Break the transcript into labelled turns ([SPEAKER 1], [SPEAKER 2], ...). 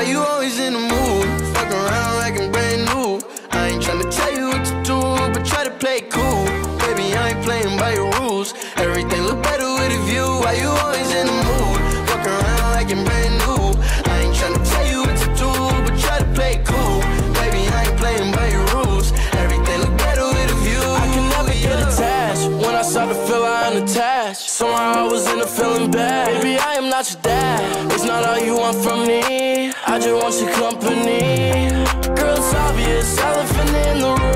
[SPEAKER 1] you always in the mood? Fuck around like I'm brand new. I ain't tryna tell you what to do, but try to play it cool. Baby, I ain't playing by your rules. Everything look better with a view. Why you always in the mood? Fuck around like I'm brand new. I ain't tryna tell you what to do, but try to play it cool. Baby, I ain't playing by your rules. Everything look better with a view.
[SPEAKER 2] I can never get attached. When I start to feel I unattached, somehow I was in a feeling bad. Baby, I am not your dad. It's not all you want from me. I just want your company. Girl, it's obvious, elephant in the room.